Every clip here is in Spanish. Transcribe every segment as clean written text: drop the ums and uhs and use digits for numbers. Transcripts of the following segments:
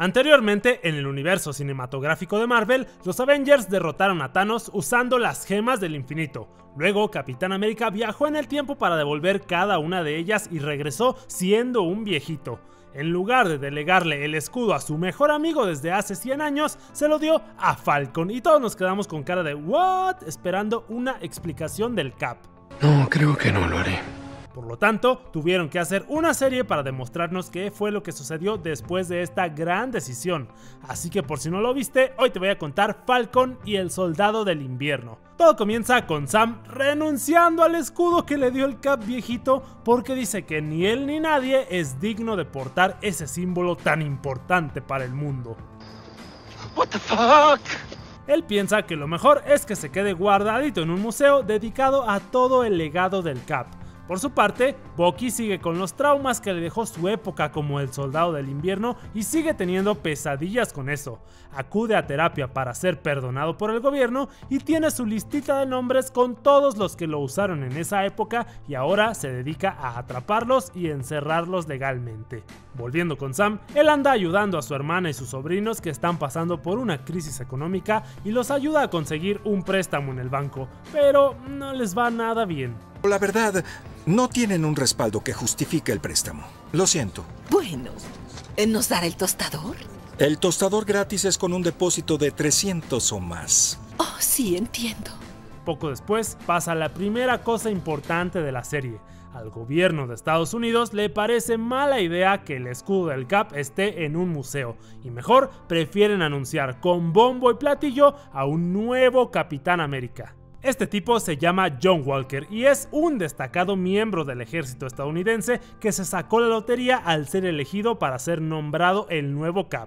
Anteriormente, en el universo cinematográfico de Marvel, los Avengers derrotaron a Thanos usando las gemas del infinito. Luego, Capitán América viajó en el tiempo para devolver cada una de ellas y regresó siendo un viejito. En lugar de delegarle el escudo a su mejor amigo desde hace 100 años, se lo dio a Falcon y todos nos quedamos con cara de ¿what? Esperando una explicación del Cap. No, creo que no lo haré. Por lo tanto, tuvieron que hacer una serie para demostrarnos qué fue lo que sucedió después de esta gran decisión. Así que por si no lo viste, hoy te voy a contar Falcon y el Soldado del Invierno. Todo comienza con Sam renunciando al escudo que le dio el Cap viejito porque dice que ni él ni nadie es digno de portar ese símbolo tan importante para el mundo. What the fuck? Él piensa que lo mejor es que se quede guardadito en un museo dedicado a todo el legado del Cap. Por su parte, Bucky sigue con los traumas que le dejó su época como el Soldado del Invierno y sigue teniendo pesadillas con eso. Acude a terapia para ser perdonado por el gobierno y tiene su listita de nombres con todos los que lo usaron en esa época y ahora se dedica a atraparlos y encerrarlos legalmente. Volviendo con Sam, él anda ayudando a su hermana y sus sobrinos que están pasando por una crisis económica y los ayuda a conseguir un préstamo en el banco, pero no les va nada bien. La verdad, no tienen un respaldo que justifique el préstamo. Lo siento. Bueno, ¿nos dará el tostador? El tostador gratis es con un depósito de 300 o más. Oh, sí, entiendo. Poco después pasa la primera cosa importante de la serie. Al gobierno de Estados Unidos le parece mala idea que el escudo del Cap esté en un museo y mejor prefieren anunciar con bombo y platillo a un nuevo Capitán América. Este tipo se llama John Walker y es un destacado miembro del ejército estadounidense que se sacó la lotería al ser elegido para ser nombrado el nuevo Cap.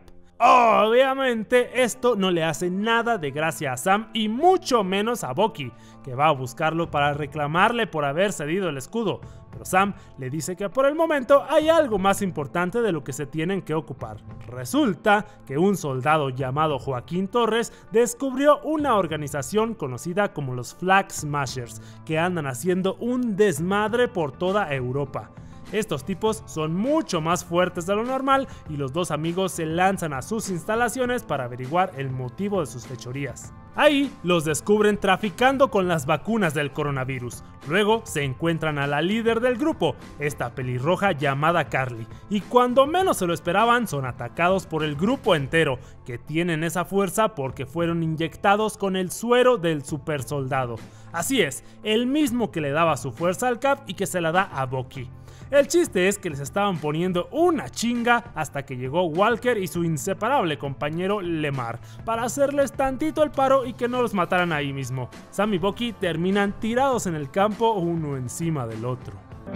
Obviamente esto no le hace nada de gracia a Sam y mucho menos a Bucky, que va a buscarlo para reclamarle por haber cedido el escudo, pero Sam le dice que por el momento hay algo más importante de lo que se tienen que ocupar. Resulta que un soldado llamado Joaquín Torres descubrió una organización conocida como los Flag Smashers, que andan haciendo un desmadre por toda Europa. Estos tipos son mucho más fuertes de lo normal y los dos amigos se lanzan a sus instalaciones para averiguar el motivo de sus fechorías. Ahí los descubren traficando con las vacunas del coronavirus. Luego se encuentran a la líder del grupo, esta pelirroja llamada Carly, y cuando menos se lo esperaban son atacados por el grupo entero, que tienen esa fuerza porque fueron inyectados con el suero del supersoldado. Así es, el mismo que le daba su fuerza al Cap y que se la da a Bucky. El chiste es que les estaban poniendo una chinga hasta que llegó Walker y su inseparable compañero Lemar para hacerles tantito el paro y que no los mataran ahí mismo. Sam y Bucky terminan tirados en el campo uno encima del otro.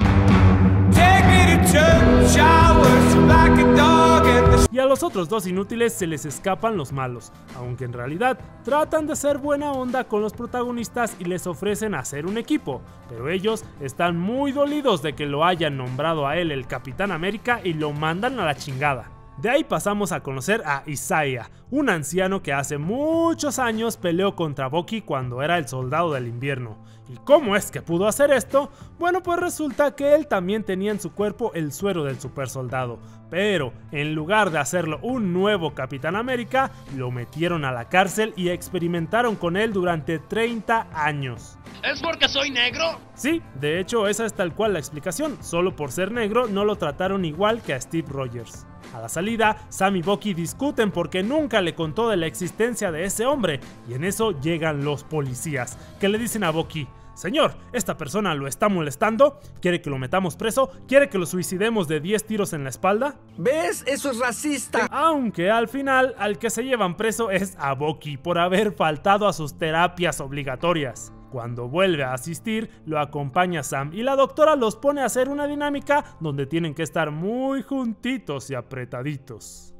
Y a los otros dos inútiles se les escapan los malos, aunque en realidad tratan de ser buena onda con los protagonistas y les ofrecen hacer un equipo, pero ellos están muy dolidos de que lo hayan nombrado a él el Capitán América y lo mandan a la chingada. De ahí pasamos a conocer a Isaiah, un anciano que hace muchos años peleó contra Bucky cuando era el Soldado del Invierno. ¿Y cómo es que pudo hacer esto? Bueno, pues resulta que él también tenía en su cuerpo el suero del supersoldado, pero en lugar de hacerlo un nuevo Capitán América, lo metieron a la cárcel y experimentaron con él durante 30 años. ¿Es porque soy negro? Sí, de hecho esa es tal cual la explicación, solo por ser negro no lo trataron igual que a Steve Rogers. A la salida, Sam y Bucky discuten porque nunca le contó de la existencia de ese hombre, y en eso llegan los policías, que le dicen a Bucky: señor, esta persona lo está molestando, ¿quiere que lo metamos preso? ¿Quiere que lo suicidemos de 10 tiros en la espalda? ¿Ves? Eso es racista. Aunque al final, al que se llevan preso es a Bucky por haber faltado a sus terapias obligatorias. Cuando vuelve a asistir, lo acompaña Sam y la doctora los pone a hacer una dinámica donde tienen que estar muy juntitos y apretaditos.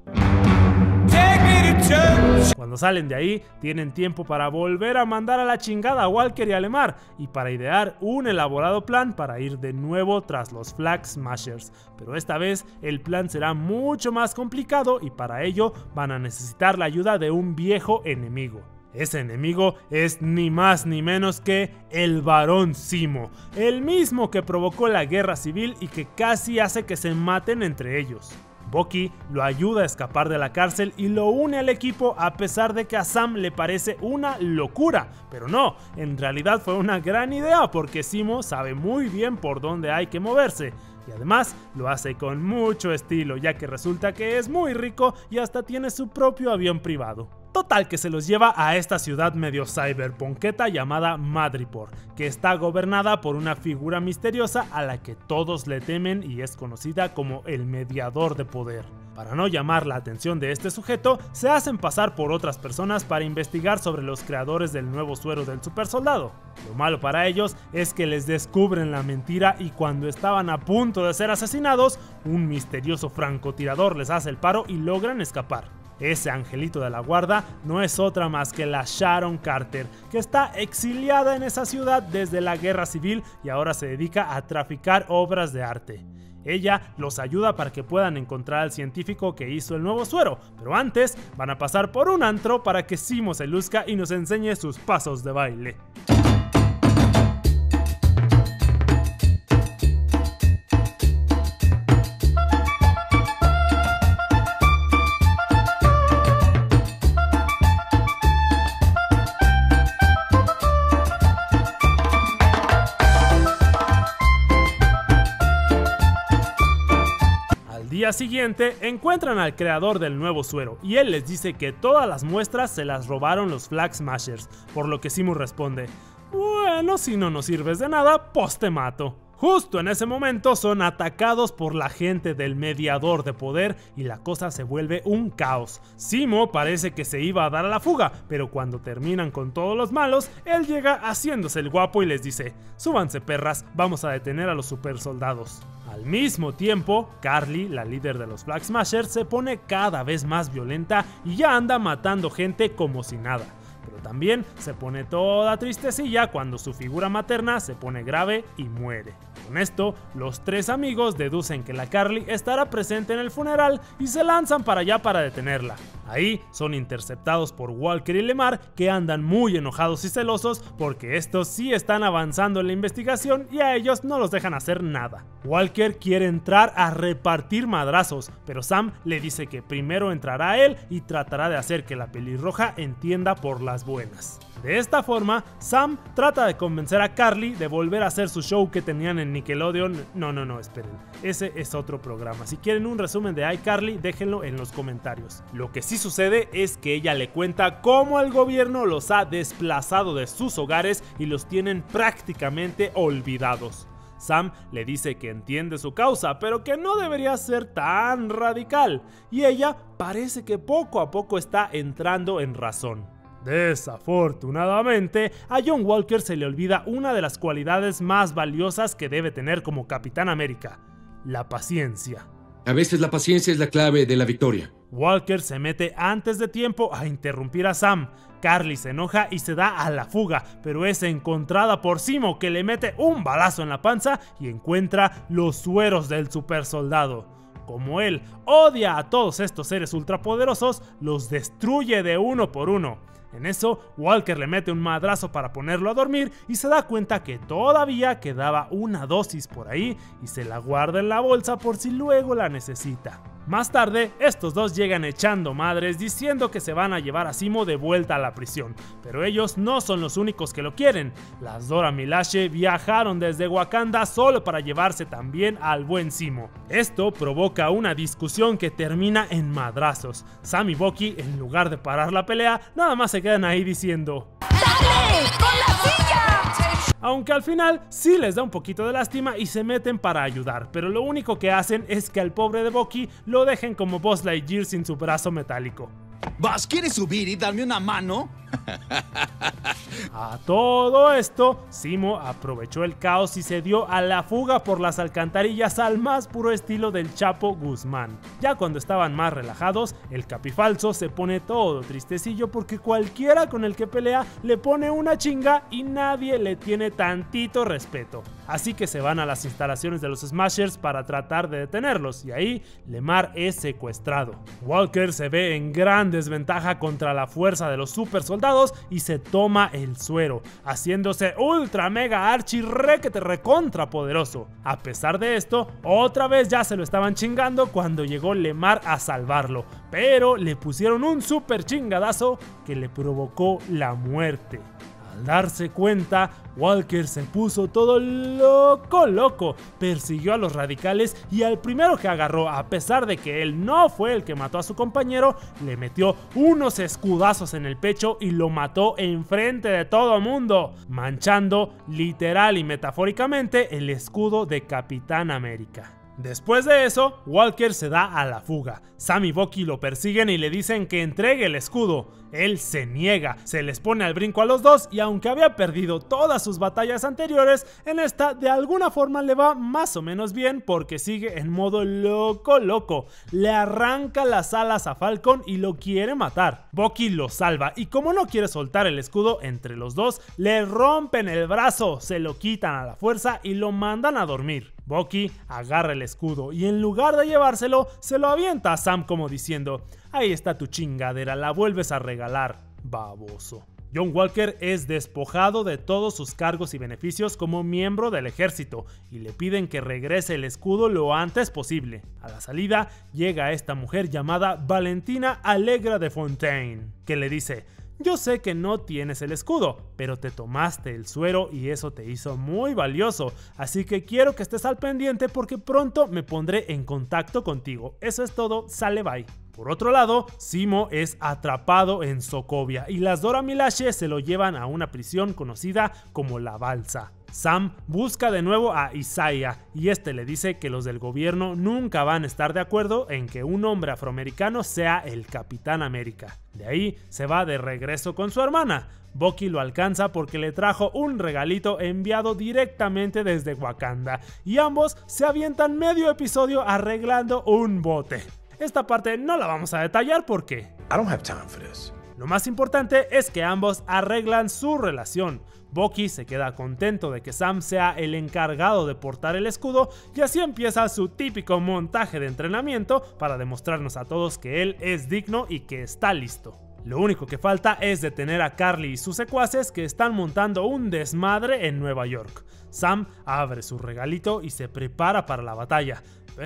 Cuando salen de ahí, tienen tiempo para volver a mandar a la chingada a Walker y a Lemar y para idear un elaborado plan para ir de nuevo tras los Flag Smashers. Pero esta vez el plan será mucho más complicado y para ello van a necesitar la ayuda de un viejo enemigo. Ese enemigo es ni más ni menos que el Barón Zemo, el mismo que provocó la guerra civil y que casi hace que se maten entre ellos. Bucky lo ayuda a escapar de la cárcel y lo une al equipo a pesar de que a Sam le parece una locura. Pero no, en realidad fue una gran idea porque Zemo sabe muy bien por dónde hay que moverse. Y además lo hace con mucho estilo, ya que resulta que es muy rico y hasta tiene su propio avión privado. Total que se los lleva a esta ciudad medio cyberpunketa llamada Madripoor, que está gobernada por una figura misteriosa a la que todos le temen y es conocida como el mediador de poder. Para no llamar la atención de este sujeto, se hacen pasar por otras personas para investigar sobre los creadores del nuevo suero del supersoldado. Lo malo para ellos es que les descubren la mentira y cuando estaban a punto de ser asesinados, un misterioso francotirador les hace el paro y logran escapar. Ese angelito de la guarda no es otra más que la Sharon Carter, que está exiliada en esa ciudad desde la guerra civil y ahora se dedica a traficar obras de arte. Ella los ayuda para que puedan encontrar al científico que hizo el nuevo suero, pero antes van a pasar por un antro para que Zemo se luzca y nos enseñe sus pasos de baile. Día siguiente encuentran al creador del nuevo suero y él les dice que todas las muestras se las robaron los Flag Smashers, por lo que Zemo responde: bueno, si no nos sirves de nada, pues te mato. Justo en ese momento son atacados por la gente del mediador de poder y la cosa se vuelve un caos. Zemo parece que se iba a dar a la fuga, pero cuando terminan con todos los malos, él llega haciéndose el guapo y les dice: súbanse perras, vamos a detener a los supersoldados. Al mismo tiempo, Karli, la líder de los Flag Smashers, se pone cada vez más violenta y ya anda matando gente como si nada. Pero también se pone toda tristecilla cuando su figura materna se pone grave y muere. Con esto, los tres amigos deducen que la Karli estará presente en el funeral y se lanzan para allá para detenerla. Ahí son interceptados por Walker y Lemar, que andan muy enojados y celosos porque estos sí están avanzando en la investigación y a ellos no los dejan hacer nada. Walker quiere entrar a repartir madrazos, pero Sam le dice que primero entrará él y tratará de hacer que la pelirroja entienda por las buenas. De esta forma, Sam trata de convencer a Karli de volver a hacer su show que tenían en Nickelodeon. No, esperen, ese es otro programa. Si quieren un resumen de iCarly, déjenlo en los comentarios. Lo que sí sucede es que ella le cuenta cómo el gobierno los ha desplazado de sus hogares y los tienen prácticamente olvidados. Sam le dice que entiende su causa, pero que no debería ser tan radical, y ella parece que poco a poco está entrando en razón. Desafortunadamente, a John Walker se le olvida una de las cualidades más valiosas que debe tener como Capitán América: la paciencia. A veces la paciencia es la clave de la victoria. Walker se mete antes de tiempo a interrumpir a Sam. Karli se enoja y se da a la fuga, pero es encontrada por Zemo, que le mete un balazo en la panza y encuentra los sueros del supersoldado. Como él odia a todos estos seres ultrapoderosos, los destruye de uno por uno. En eso, Walker le mete un madrazo para ponerlo a dormir y se da cuenta que todavía quedaba una dosis por ahí y se la guarda en la bolsa por si luego la necesita. Más tarde, estos dos llegan echando madres diciendo que se van a llevar a Zemo de vuelta a la prisión, pero ellos no son los únicos que lo quieren. Las Dora Milaje viajaron desde Wakanda solo para llevarse también al buen Zemo. Esto provoca una discusión que termina en madrazos. Sam y Bucky, en lugar de parar la pelea, nada más se quedan ahí diciendo: ¡Dale! ¡Con la silla! Aunque al final sí les da un poquito de lástima y se meten para ayudar, pero lo único que hacen es que al pobre de Bucky lo dejen como Buzz Lightyear sin su brazo metálico. ¿Vas? ¿Quieres subir y darme una mano? A todo esto, Zemo aprovechó el caos y se dio a la fuga por las alcantarillas al más puro estilo del Chapo Guzmán. Ya cuando estaban más relajados, el Capifalso se pone todo tristecillo porque cualquiera con el que pelea le pone una chinga y nadie le tiene tantito respeto. Así que se van a las instalaciones de los Smashers para tratar de detenerlos y ahí Lemar es secuestrado. Walker se ve en gran desventaja contra la fuerza de los supersoldados soldados y se toma el suero, haciéndose ultra mega archi requete recontra poderoso. A pesar de esto, otra vez ya se lo estaban chingando cuando llegó Lemar a salvarlo, pero le pusieron un super chingadazo que le provocó la muerte. Al darse cuenta, Walker se puso todo loco, persiguió a los radicales y al primero que agarró, a pesar de que él no fue el que mató a su compañero, le metió unos escudazos en el pecho y lo mató enfrente de todo el mundo, manchando literal y metafóricamente el escudo de Capitán América. Después de eso, Walker se da a la fuga. Sam y Bucky lo persiguen y le dicen que entregue el escudo. Él se niega, se les pone al brinco a los dos y aunque había perdido todas sus batallas anteriores, en esta de alguna forma le va más o menos bien porque sigue en modo loco. Le arranca las alas a Falcon y lo quiere matar. Bucky lo salva y como no quiere soltar el escudo, entre los dos le rompen el brazo, se lo quitan a la fuerza y lo mandan a dormir. Bucky agarra el escudo y en lugar de llevárselo, se lo avienta a Sam como diciendo: ahí está tu chingadera, la vuelves a regalar, baboso. John Walker es despojado de todos sus cargos y beneficios como miembro del ejército y le piden que regrese el escudo lo antes posible. A la salida llega esta mujer llamada Valentina Allegra de Fontaine, que le dice: yo sé que no tienes el escudo, pero te tomaste el suero y eso te hizo muy valioso, así que quiero que estés al pendiente porque pronto me pondré en contacto contigo. Eso es todo, sale bye. Por otro lado, Zemo es atrapado en Sokovia y las Dora Milaje se lo llevan a una prisión conocida como la Balsa. Sam busca de nuevo a Isaiah y este le dice que los del gobierno nunca van a estar de acuerdo en que un hombre afroamericano sea el Capitán América. De ahí se va de regreso con su hermana. Bucky lo alcanza porque le trajo un regalito enviado directamente desde Wakanda y ambos se avientan medio episodio arreglando un bote. Esta parte no la vamos a detallar porque I don't have time for this. Lo más importante es que ambos arreglan su relación. Bucky se queda contento de que Sam sea el encargado de portar el escudo y así empieza su típico montaje de entrenamiento para demostrarnos a todos que él es digno y que está listo. Lo único que falta es detener a Karli y sus secuaces que están montando un desmadre en Nueva York. Sam abre su regalito y se prepara para la batalla.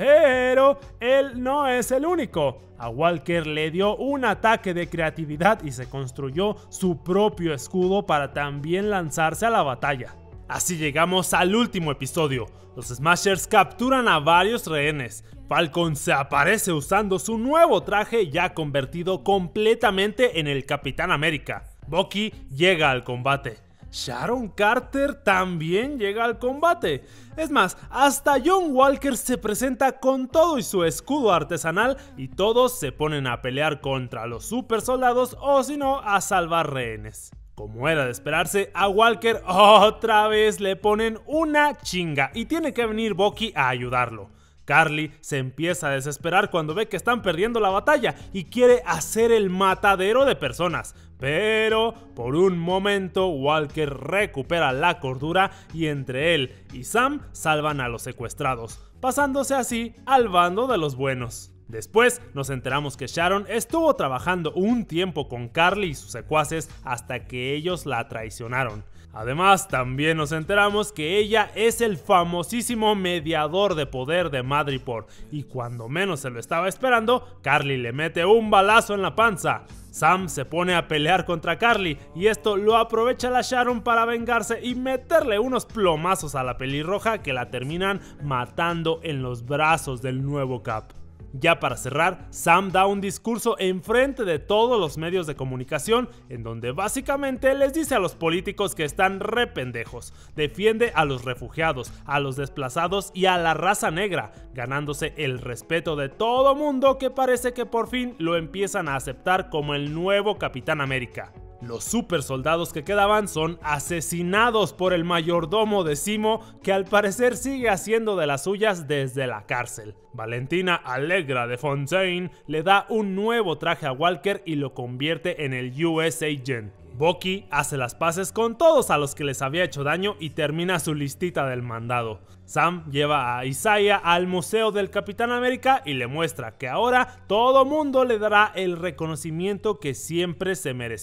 Pero él no es el único. A Walker le dio un ataque de creatividad y se construyó su propio escudo para también lanzarse a la batalla. Así llegamos al último episodio. Los Smashers capturan a varios rehenes. Falcon se aparece usando su nuevo traje ya convertido completamente en el Capitán América. Bucky llega al combate. Sharon Carter también llega al combate. Es más, hasta John Walker se presenta con todo y su escudo artesanal y todos se ponen a pelear contra los super soldados o si no a salvar rehenes. Como era de esperarse, a Walker otra vez le ponen una chinga y tiene que venir Bucky a ayudarlo. Karli se empieza a desesperar cuando ve que están perdiendo la batalla y quiere hacer el matadero de personas. Pero por un momento Walker recupera la cordura y entre él y Sam salvan a los secuestrados, pasándose así al bando de los buenos. Después nos enteramos que Sharon estuvo trabajando un tiempo con Karli y sus secuaces hasta que ellos la traicionaron. Además, también nos enteramos que ella es el famosísimo mediador de poder de Madripoor y cuando menos se lo estaba esperando, Karli le mete un balazo en la panza. Sam se pone a pelear contra Karli y esto lo aprovecha la Sharon para vengarse y meterle unos plomazos a la pelirroja que la terminan matando en los brazos del nuevo Cap. Ya para cerrar, Sam da un discurso enfrente de todos los medios de comunicación en donde básicamente les dice a los políticos que están re pendejos, defiende a los refugiados, a los desplazados y a la raza negra, ganándose el respeto de todo mundo que parece que por fin lo empiezan a aceptar como el nuevo Capitán América. Los super soldados que quedaban son asesinados por el mayordomo de Zemo, que al parecer sigue haciendo de las suyas desde la cárcel. Valentina Allegra de Fontaine le da un nuevo traje a Walker y lo convierte en el US Agent. Bucky hace las paces con todos a los que les había hecho daño y termina su listita del mandado. Sam lleva a Isaiah al museo del Capitán América y le muestra que ahora todo mundo le dará el reconocimiento que siempre se mereció.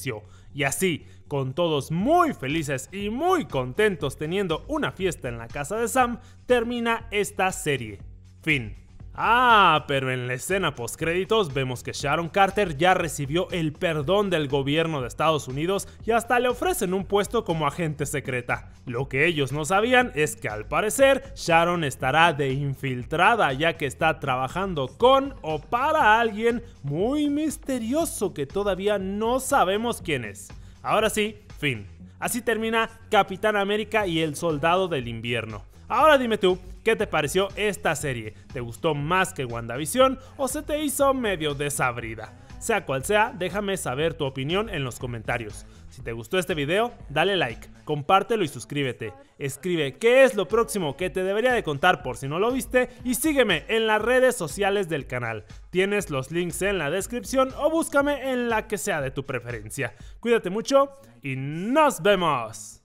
Y así, con todos muy felices y muy contentos teniendo una fiesta en la casa de Sam, termina esta serie. Fin. Pero en la escena postcréditos vemos que Sharon Carter ya recibió el perdón del gobierno de Estados Unidos y hasta le ofrecen un puesto como agente secreta. Lo que ellos no sabían es que al parecer Sharon estará de infiltrada, ya que está trabajando con o para alguien muy misterioso que todavía no sabemos quién es. Ahora sí, fin. Así termina Capitán América y el Soldado del Invierno. Ahora dime tú, ¿qué te pareció esta serie? ¿Te gustó más que WandaVision o se te hizo medio desabrida? Sea cual sea, déjame saber tu opinión en los comentarios. Si te gustó este video, dale like, compártelo y suscríbete. Escribe qué es lo próximo que te debería de contar por si no lo viste y sígueme en las redes sociales del canal. Tienes los links en la descripción o búscame en la que sea de tu preferencia. Cuídate mucho y ¡nos vemos!